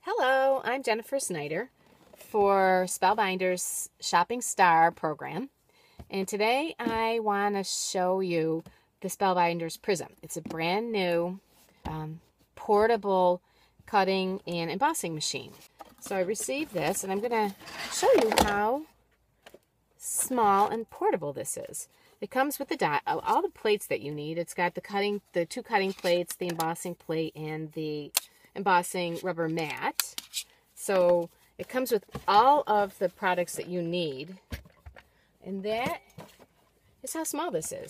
Hello, I'm Jennifer Snyder for Spellbinders Shopping Star program. And today I want to show you the Spellbinders Prizm. It's a brand new portable cutting and embossing machine. So I received this and I'm going to show you how small and portable this is. It comes with all the plates that you need. It's got the two cutting plates, the embossing plate, and the embossing rubber mat. So it comes with all of the products that you need. And that is how small this is.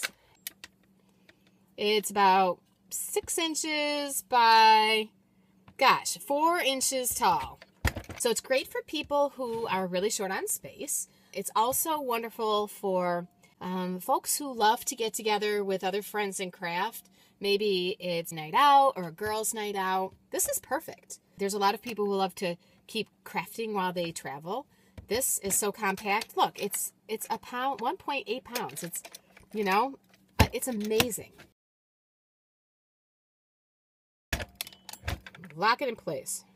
It's about 6 inches by, 4 inches tall. So it's great for people who are really short on space. It's also wonderful for folks who love to get together with other friends and craft. Maybe it's night out or a girls' night out. This is perfect. There's a lot of people who love to keep crafting while they travel. This is so compact. Look, it's a pound, 1.8 pounds. It's, it's amazing. Lock it in place.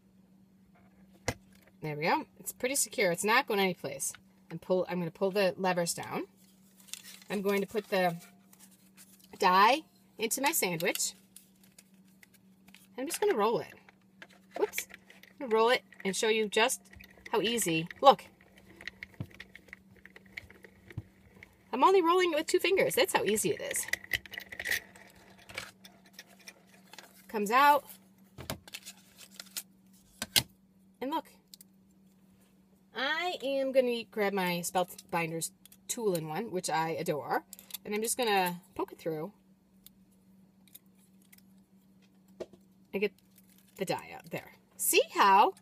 There we go. It's pretty secure. It's not going anyplace. I'm going to pull the levers down. I'm going to put the die into my sandwich. I'm just going to roll it. Whoops. I'm going to roll it and show you just how easy. Look. I'm only rolling it with 2 fingers. That's how easy it is. Comes out. And look. I am going to grab my Spellbinders tool-in-one, which I adore. And I'm just going to poke it through. I get the die out there. See how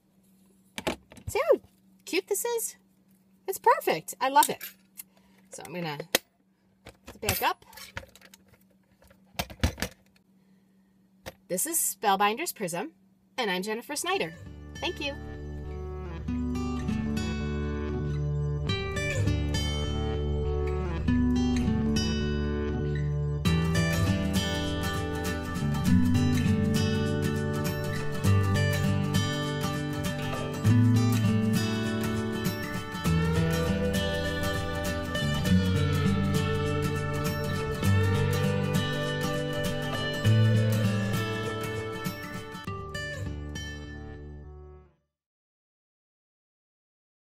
cute this is? It's perfect. I love it. So I'm going to put it back up. This is Spellbinders Prizm, and I'm Jennifer Snyder. Thank you.